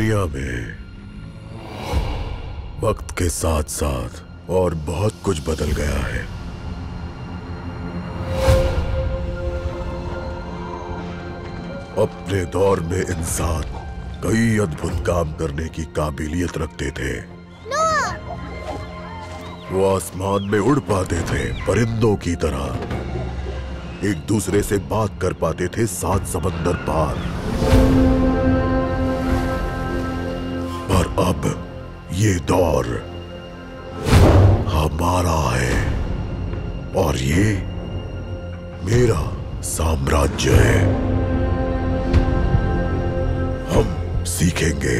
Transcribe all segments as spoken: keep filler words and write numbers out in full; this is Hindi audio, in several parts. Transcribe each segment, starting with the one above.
दुनिया में वक्त के साथ साथ और बहुत कुछ बदल गया है। अपने दौर में इंसान कई अद्भुत काम करने की काबिलियत रखते थे। वो आसमान में उड़ पाते थे परिंदों की तरह, एक दूसरे से बात कर पाते थे सात समंदर पार। पर अब ये दौर हमारा है और ये मेरा साम्राज्य है। हम सीखेंगे,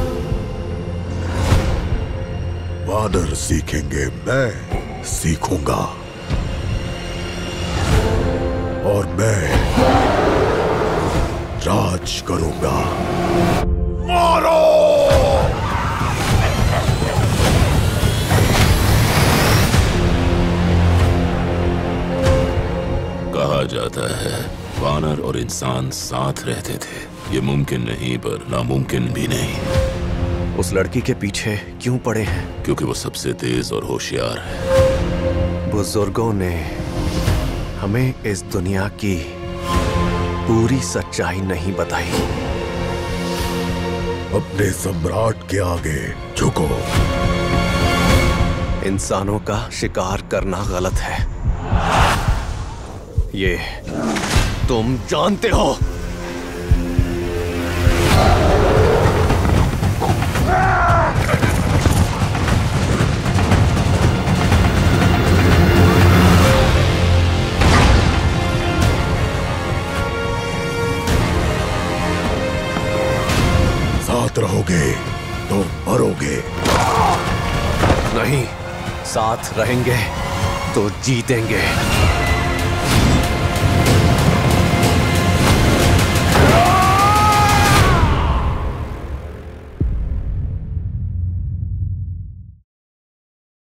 वानर सीखेंगे, मैं सीखूंगा और मैं राज करूंगा। मारो! कहा जाता है वानर और इंसान साथ रहते थे। ये मुमकिन नहीं पर नामुमकिन भी नहीं। उस लड़की के पीछे क्यों पड़े हैं? क्योंकि वो सबसे तेज और होशियार है। बुजुर्गों ने हमें इस दुनिया की पूरी सच्चाई नहीं बताई। अपने सम्राट के आगे झुको। इंसानों का शिकार करना गलत है, ये तुम जानते हो। साथ रहोगे तो मरोगे। नहीं, साथ रहेंगे तो जीतेंगे।